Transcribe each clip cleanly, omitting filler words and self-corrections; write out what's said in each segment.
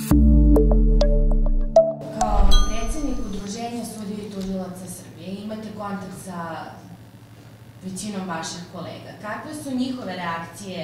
Kao predsjednik Udruženja sudija i tužilaca Srbije imate kontakt sa većinom vaših kolega. Kakve su njihove reakcije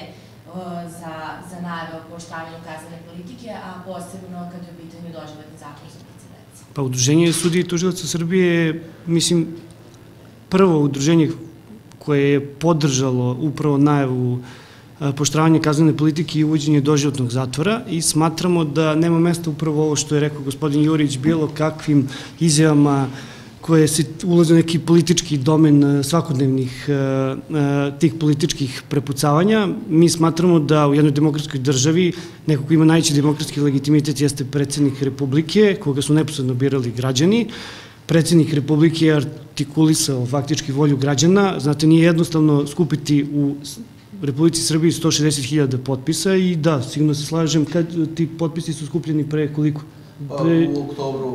za najave o pooštravanju kaznene politike, a posebno kad je u pitanju doživotni zakon za lice? Pa Udruženje sudija i tužilaca Srbije je, mislim, prvo udruženje koje je podržalo upravo najavu pooštravanja kaznene politike i uvođenje doživotnog zatvora i smatramo da nema mesta upravo ovo što je rekao gospodin Jurić, bilo kakvim izjavama koje se ulaze u neki politički domen svakodnevnih tih političkih prepucavanja. Mi smatramo da u jednoj demokratskoj državi neko ko ima najveći demokratski legitimitet jeste predsjednik Republike, koga su neposredno birali građani. Predsjednik Republike je artikulisao faktički volju građana. Znate, nije jednostavno skupiti u Republici Srbiji 160.000 potpisa i da, sigurno se slažem, kad ti potpisi su skupljeni pre koliko? U oktobru.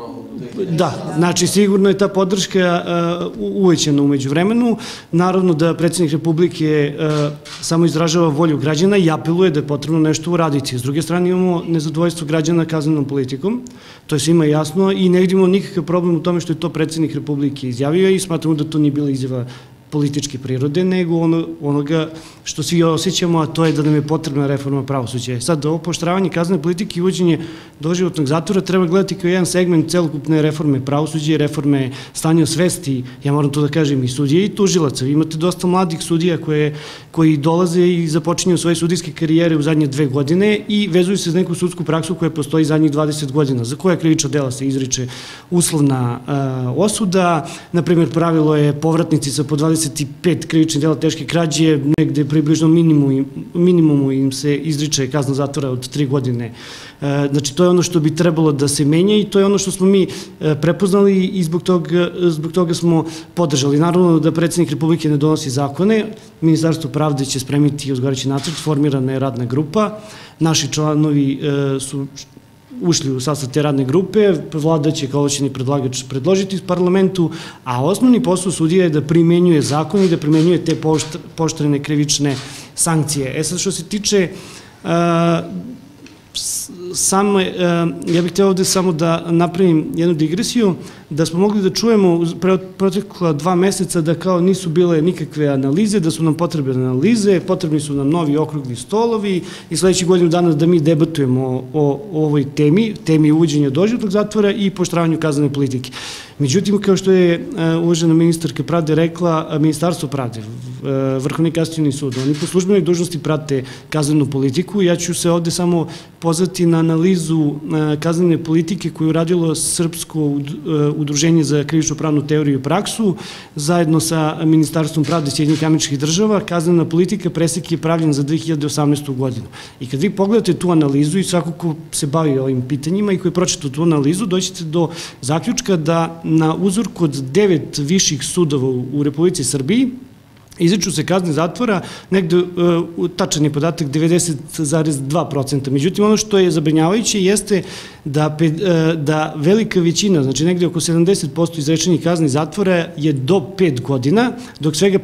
Da, znači sigurno je ta podrška uvećana umeđu vremenu. Naravno da predsjednik Republike samo izražava volju građana i apeluje da je potrebno nešto uraditi. S druge strane imamo nezadovoljstvo građana kaznenom politikom, to je svima jasno i ne vidimo nikakav problem u tome što je to predsjednik Republike izjavio i smatramo da to nije bila izjava političke prirode, nego onoga što svi osjećamo, a to je da nam je potrebna reforma pravosuđa. Sad, ovo pooštravanje kaznene politike i uvođenje doživotnog zatvora treba gledati kao jedan segment celokupne reforme pravosuđa i reforme stanja svesti, ja moram to da kažem, i sudije i tužilaca. Vi imate dosta mladih sudija koji dolaze i započinju svoje sudijske karijere u zadnje 2 godine i vezuju se za neku sudsku praksu koja postoji zadnjih 20 godina, za koja krivična dela se izriče uslovna osuda. Naprimjer, pravilo je povratnici sa po 25 krivičnih dela teške krađe, negde približno minimumu im se izriče kazna zatvora od 3 godine. Znači, to je ono što bi trebalo da se menja i to je ono što smo mi prepoznali i zbog toga smo podržali. Naravno da predsjednik Republike ne donosi zakone, Ministarstvo pravde će spremiti odgovarajući nacrt, formirana je radna grupa, naši članovi su ušli u sastav te radne grupe, vlada će kao ovlašćeni predlagač predložiti iz parlamentu, a osnovni posao sudija je da primenjuje zakon i da primenjuje te pooštrene krivične sankcije. Sad što se tiče ja bih hteo ovde samo da napravim jednu digresiju, da smo mogli da čujemo protekla 2 meseca da kao nisu bile nikakve analize, da su nam potrebne analize, potrebni su nam novi okrugli stolovi i sledećih godinu dana da mi debatujemo o ovoj temi uvođenja doživotnog zatvora i pooštravanju kaznene politike. Međutim, kao što je uvažena ministarka pravde rekla, Ministarstvo pravde, Vrhovni kasacioni sud, oni po službenoj dužnosti prate kaznenu politiku. Ja ću se ovde samo pozvati na analizu kaznene politike koju je uradilo Srpsko udruženje za krivično pravnu teoriju i praksu, zajedno sa Ministarstvom pravde Sjedinjenih Američkih Država. Kaznena politika presek je pravljen za 2018. godinu. I kad vi pogledate tu analizu i svako ko se bavi ovim pitanjima i ko je pročitao tu analizu, doćete do zaključka da na uzorku od 9 viših sudova u Republici Srbiji izriču se kazne zatvora, negde tačan je podatak 90,2%. Međutim, ono što je zabrinjavajuće jeste da velika većina, znači negde oko 70% izrečenih kazni zatvora je do 5 godina, dok svega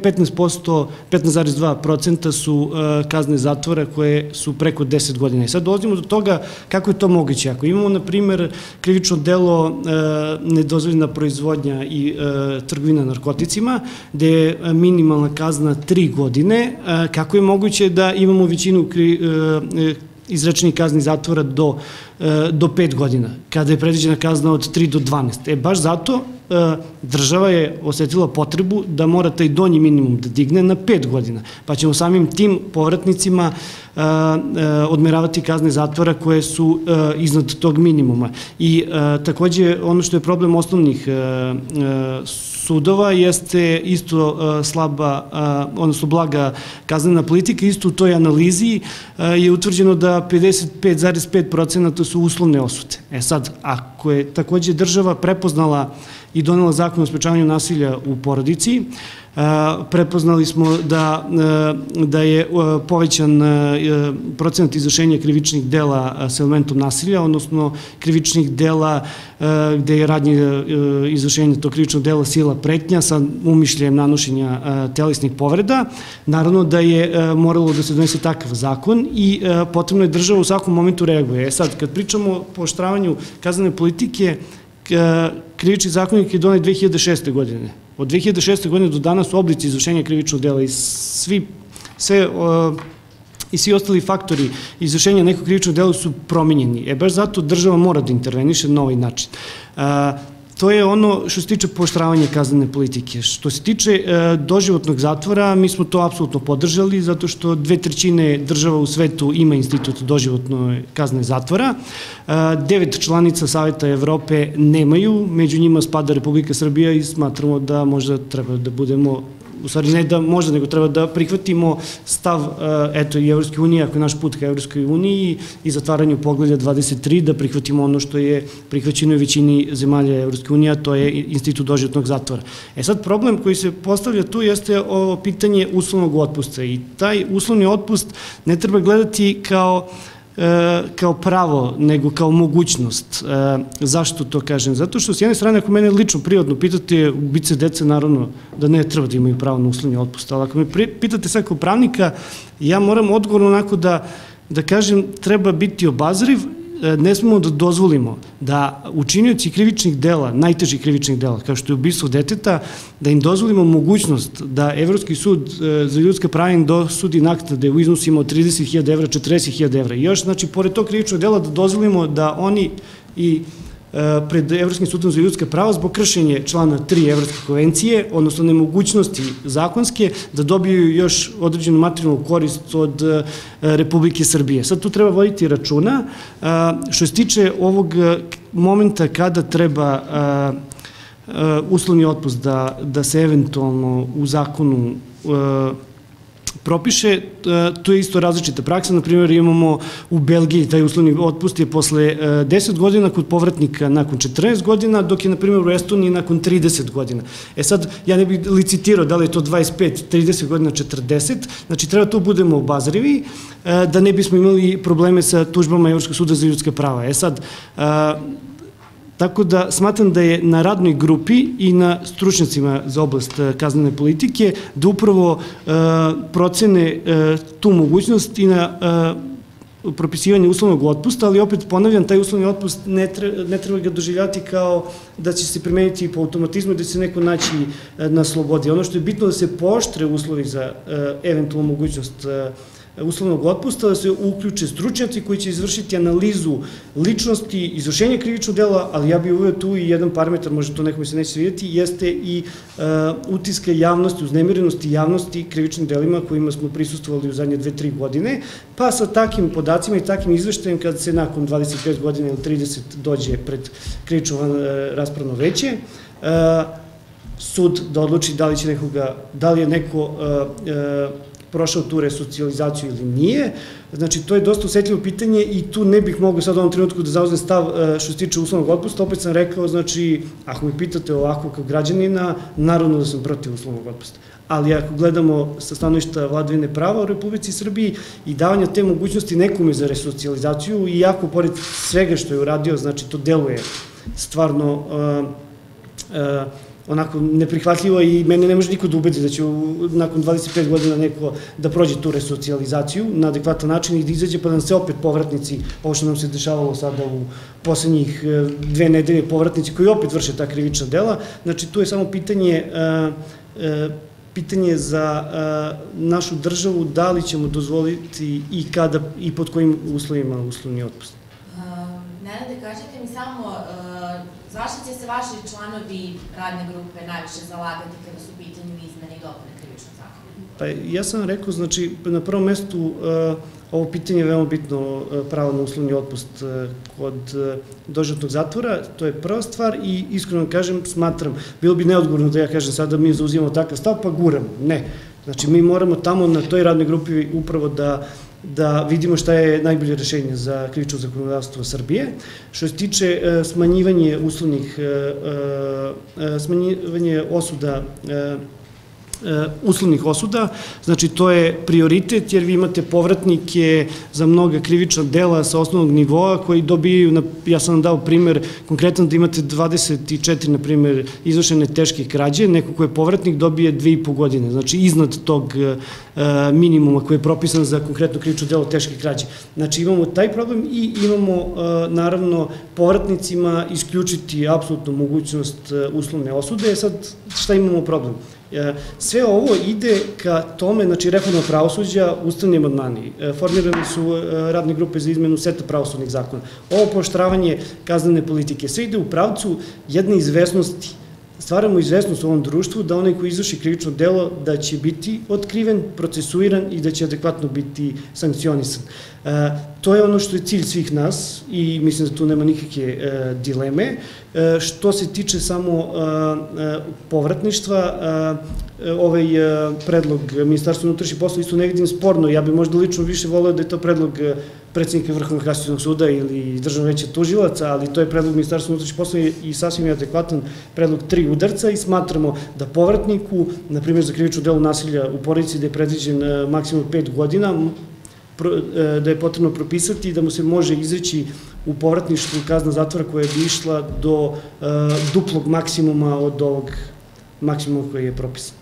15,2% su kazne zatvora koje su preko 10 godina. I sad dolazimo do toga kako je to moguće. Ako imamo, na primer, krivično delo nedozvoljena proizvodnja i trgovina narkoticima, gde je minimalna kazna 3 godine, kako je moguće da imamo većinu izrečenih kazni zatvora do 5 godina, kada je predviđena kazna od 3 do 12. Baš zato država je osetila potrebu da mora taj donji minimum da digne na 5 godina, pa ćemo samim tim povratnicima odmeravati kazne zatvora koje su iznad tog minimuma. I takođe, ono što je problem osnovnih sudova jeste isto slaba, odnosno blaga kaznena politika. Isto u toj analizi je utvrđeno da 55,5% su uslovne osude. Sad, ako je takođe država prepoznala i donela zakon o sprečavanju nasilja u porodici. Prepoznali smo da je povećan procenat izvršenja krivičnih dela sa elementom nasilja, odnosno krivičnih dela gde je radnje izvršenja tog krivičnog dela sila pretnja sa umišljajem nanošenja telesnih povreda. Naravno da je moralo da se donese takav zakon i potrebno je država u svakom momentu reaguje. Sad, kad pričamo o pooštravanju kaznene politike, krivični zakonik je donet 2006. godine. Od 2006. godine do danas oblici izvršenja krivičnog dela i svi ostali faktori izvršenja nekog krivičnog dela su promenjeni. Baš zato država mora da interveniše na ovaj način. To je ono što se tiče pooštravanja kaznene politike. Što se tiče doživotnog zatvora, mi smo to apsolutno podržali, zato što 2/3 država u svetu ima institut doživotne kazne zatvora. 9 članica Saveta Evrope nemaju, među njima spada Republika Srbija i smatramo da možda treba da budemo, u stvari ne da možda, nego treba da prihvatimo stav i Evropske unije, ako je naš put ka Evropskoj uniji i zatvaranju poglavlja 23, da prihvatimo ono što je prihvaćeno u većini zemalja Evropske unije, a to je institut doživotnog zatvora. Sad, problem koji se postavlja tu jeste ovo pitanje uslovnog otpusta i taj uslovni otpust ne treba gledati kao pravo, nego kao mogućnost. Zašto to kažem? Zato što s jedne strane, ako mene lično privatno pitate, ubice dece, naravno da ne treba da imaju pravo na uslovni otpust, ali ako me pitate sad kao pravnika, ja moram odgovorno onako da kažem, treba biti obazriv, ne smemo da dozvolimo da učinioci krivičnih dela, najtežih krivičnih dela, kao što je ubistvo deteta, da im dozvolimo mogućnost da Evropski sud za ljudska prava im dosudi naknade u iznosima od 30.000 evra, 40.000 evra. I još, znači, pored tog krivičnog dela da dozvolimo da oni i pred Evropskim sudom za ljudska prava zbog kršenja člana 3 Evropske konvencije, odnosno nemogućnosti zakonske, da dobiju još određenu materijalnu korist od Republike Srbije. Sad tu treba voditi računa. Što se tiče ovog momenta kada treba uslovni otpust da se eventualno u zakonu propiše, to je isto različita praksa. Na primjer, imamo u Belgiji taj uslovni otpust je posle 10 godina, kod povratnika nakon 14 godina, dok je, na primjer, u Estoniji nakon 30 godina. Sad, ja ne bih licitirao da li je to 25, 30 godina, 40, znači treba tu budemo obazrivi, da ne bismo imali probleme sa tužbama Evropskog suda za ljudska prava. Sad, tako da smatram da je na radnoj grupi i na stručnjacima za oblast kaznene politike da upravo procene tu mogućnost i na propisivanje uslovnog otpusta, ali opet ponavljam, taj uslovni otpust ne treba ga doživljati kao da će se primeniti po automatizmu i da će se neko naći na slobodi. Ono što je bitno da se pooštre uslovi za eventualnu mogućnost uslovnog otpusta, da se uključe stručnjaci koji će izvršiti analizu ličnosti, izvršenja krivičnog dela, ali ja bih uveo tu i jedan parametar, možda to nekome se neće svidjeti, jeste i utiska javnosti, uznemirenosti javnosti krivičnim delima kojima smo prisustvovali u zadnje 2-3 godine, pa sa takim podacima i takim izveštajem kada se nakon 25 godina ili 30 dođe pred krivično raspravno veće, sud da odluči da li je neko prošao tu resocijalizaciju ili nije. Znači, to je dosta osetljivo pitanje i tu ne bih mogao sad u ovom trenutku da zauzem stav što se tiče uslovnog otpusta. Opet sam rekao, znači, ako mi pitate ovako kao građanina, naravno da sam protiv uslovnog otpusta. Ali ako gledamo sa stanovišta vladavine prava u Republici Srbiji i davanja te mogućnosti nekome za resocijalizaciju, iako pored svega što je uradio, znači, to deluje stvarno onako neprihvatljivo i mene ne može niko da ubedi da će nakon 25 godina neko da prođe tu resocijalizaciju na adekvatan način i da izađe pa da nam se opet povratnici, ovo što nam se dešavalo sada u poslednjih 2 nedelje, povratnici koji opet vrše ta krivična dela. Znači, tu je samo pitanje za našu državu da li ćemo dozvoliti i kada i pod kojim uslovima uslovni otpust. Nenade, kažete mi samo, zašto će se vaši članovi radne grupe najviše zalagati kada su u pitanju izmene i dopune krivičnog zakona? Pa ja sam rekao, znači, na prvom mestu ovo pitanje je veoma bitno, pravo na uslovni otpust kod doživotnog zatvora, to je prva stvar i iskreno kažem, smatram, bilo bi neodgovorno da ja kažem sada mi zauzimamo takav stav pa guramo, ne. Znači, mi moramo tamo na toj radnoj grupi upravo da da vidimo šta je najbolje rešenje za krivično zakonodavstvo Srbije. Što se tiče smanjivanje uslovnih osuda, znači to je prioritet jer vi imate povratnike za mnoga krivična dela sa osnovnog nivoa koji dobijaju, ja sam vam dao primer konkretno da imate 24, na primer, izvršene teške krađe, neko ko je povratnik dobije 2,5 godine, znači iznad tog minimuma koji je propisan za konkretno krivično delo teške krađe. Znači imamo taj problem i imamo naravno povratnicima isključiti apsolutnu mogućnost uslovne osude. Sad šta imamo problem? Sve ovo ide ka tome, znači reforma pravosuđa, ustavni amandmani, formirane su radne grupe za izmenu seta pravosudnih zakona, ovo pooštravanje kaznene politike, sve ide u pravcu jedne izvesnosti. Stvaramo izvesnost u ovom društvu da onaj koji izvrši krivično delo da će biti otkriven, procesuiran i da će adekvatno biti sankcionisan. To je ono što je cilj svih nas i mislim da tu nema nikakve dileme. Što se tiče samo povratništva, ovaj predlog Ministarstva unutrašnjih poslova isto ne vidim sporno. Ja bih možda lično više voleo da je to predlog predsednika Vrhovnog kasacionog suda ili Državnog veća tužilaca, ali to je predlog Ministarstva unutrašnjih poslova i sasvim je adekvatan predlog 3 udarca i smatramo da povratniku, na primjer za krivično delo nasilja u porodici, da je predviđen maksimum 5 godina, da je potrebno propisati da mu se može izreći u povratništvu kazna zatvora koja bi išla do duplog maksimuma od ovog maksimuma koji je propisan.